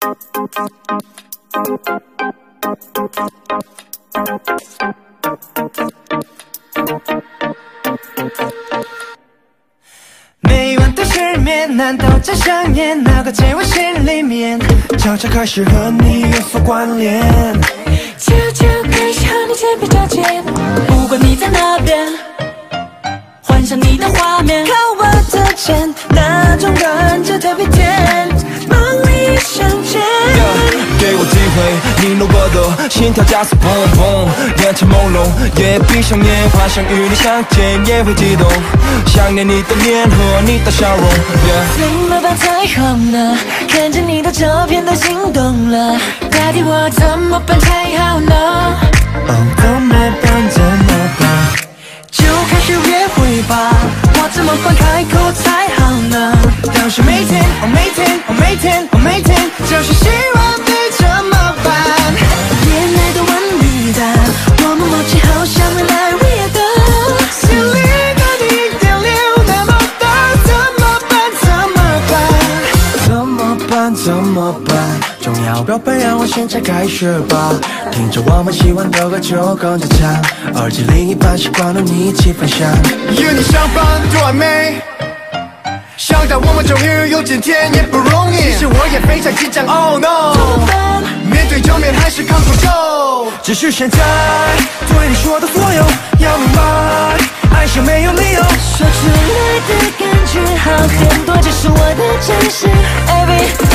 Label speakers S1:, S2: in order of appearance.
S1: 每晚的失眠，难道真想念？那个在我心里面，悄悄开始和你有所关联。
S2: 悄悄开始和你肩并着肩，不管你在哪边，幻想你的画面，
S1: 靠我的肩，那种感觉特别甜，梦里一瞬间。
S3: 给我机会，你弄我的心跳加速砰砰，眼前朦胧，也闭上眼，幻想与你相见，也会激动，想念你的脸和你的笑容。
S2: 怎么办才好呢？看着你的照片都心动了，代替我怎么办才好呢？
S1: 哦，怎么办？怎么办？
S2: 就开始约会吧，我怎么办开口才好呢？
S1: 要是每天，哦每天，哦每天，哦每天，就是希望你怎么办？
S2: 恋爱的问你的，我们默契好像未来 real 的，
S1: 心里的你点留那么大，怎么办？怎么办？怎么办？怎么办？重要表白让我现在开始吧，听着我们喜欢的歌就跟着唱，耳机另一半习惯了你一起分享。
S4: 与你相伴多完美，想到我们终于有今天也不容易，其实我也非常紧张。Oh no， 面对正面还是扛不住，
S1: 只是现在对你说的所有要明白，爱是没有理由
S2: 说出来的感觉好很多，这是我的真实 every